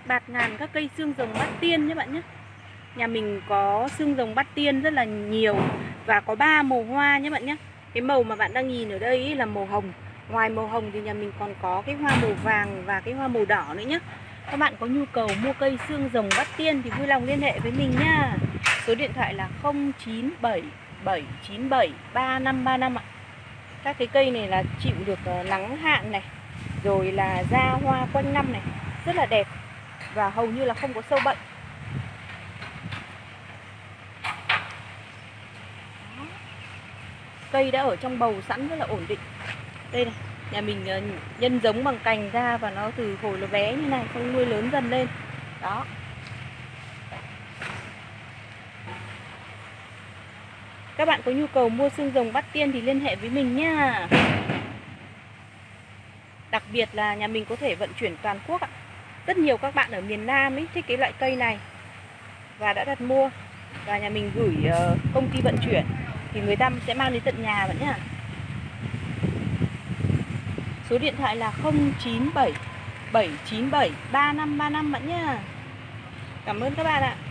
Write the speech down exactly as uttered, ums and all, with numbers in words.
bạt ngàn các cây xương rồng bát tiên nhé bạn nhé. Nhà mình có xương rồng bát tiên rất là nhiều và có ba màu hoa nhé bạn nhé. Cái màu mà bạn đang nhìn ở đây ý là màu hồng. Ngoài màu hồng thì nhà mình còn có cái hoa màu vàng và cái hoa màu đỏ nữa nhé. Các bạn có nhu cầu mua cây xương rồng bát tiên thì vui lòng liên hệ với mình nhá. Số điện thoại là không chín bảy bảy chín bảy ba năm ba năm ạ. Các cái cây này là chịu được nắng hạn này, rồi là ra hoa quanh năm này, rất là đẹp và hầu như là không có sâu bệnh. Đó. Cây đã ở trong bầu sẵn rất là ổn định. Đây này, nhà mình nhân giống bằng cành ra và nó từ hồi nó bé như này xong nuôi lớn dần lên. Đó. Các bạn có nhu cầu mua xương rồng bát tiên thì liên hệ với mình nhá. Đặc biệt là nhà mình có thể vận chuyển toàn quốc ạ. Rất nhiều các bạn ở miền Nam ấy thích cái loại cây này và đã đặt mua, và nhà mình gửi công ty vận chuyển thì người ta sẽ mang đến tận nhà bạn nhá. Số điện thoại là không chín bảy bảy chín bảy ba năm ba năm bạn nhá. Cảm ơn các bạn ạ.